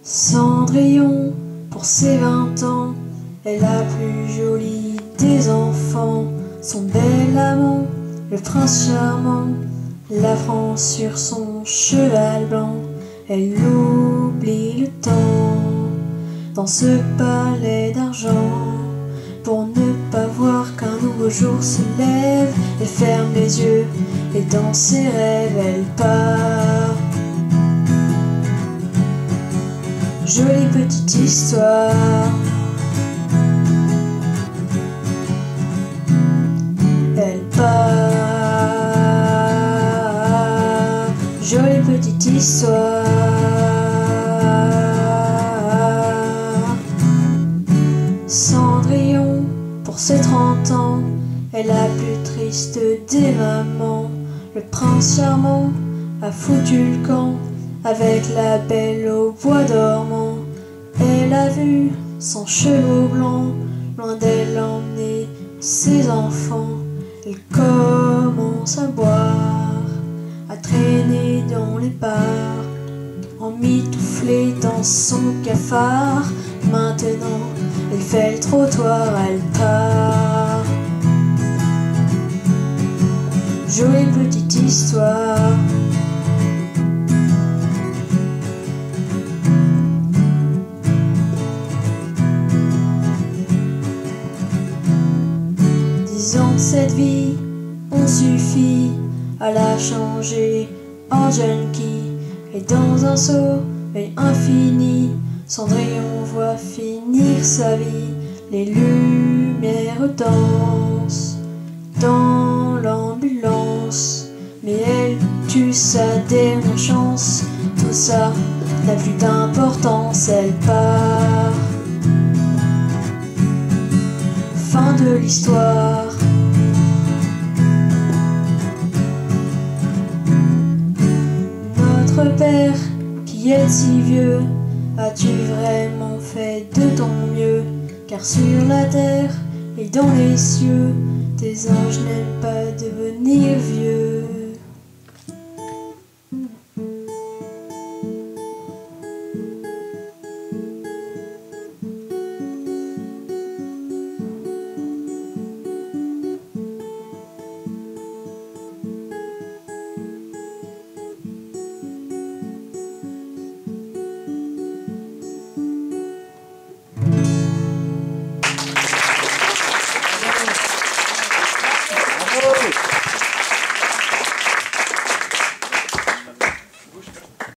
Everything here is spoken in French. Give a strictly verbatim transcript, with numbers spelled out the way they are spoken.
Cendrillon, pour ses vingt ans, est la plus jolie des enfants. Son bel amant, le prince charmant, la France sur son cheval blanc. Elle oublie le temps dans ce palais d'argent, pour ne pas voir qu'un nouveau jour se lève. Elle ferme les yeux et dans ses rêves elle part. Jolie petite histoire. Elle part. Jolie petite histoire. Cendrillon, pour ses trente ans, est la plus triste des mamans. Le prince charmant a foutu le camp avec la belle au bois dormant. Elle a vu son chevau blanc loin d'elle emmener ses enfants. Elle commence à boire, à traîner dans les bars, emmitouflée dans son cafard. Maintenant, elle fait le trottoir, elle part. Jolie petite histoire. Dix ans de cette vie ont suffi à la changer en junkie. Et dans un sommeil infini, Cendrillon voit finir sa vie. Les lumières dansent dans l'ambulance, mais elle tue sa dernière chance. Tout ça n'a plus d'importance, elle part. Fin de l'histoire. Notre père, qui est si vieux, as-tu vraiment fait de ton mieux? Car sur la terre et dans les cieux, tes anges n'aiment pas devenir vieux.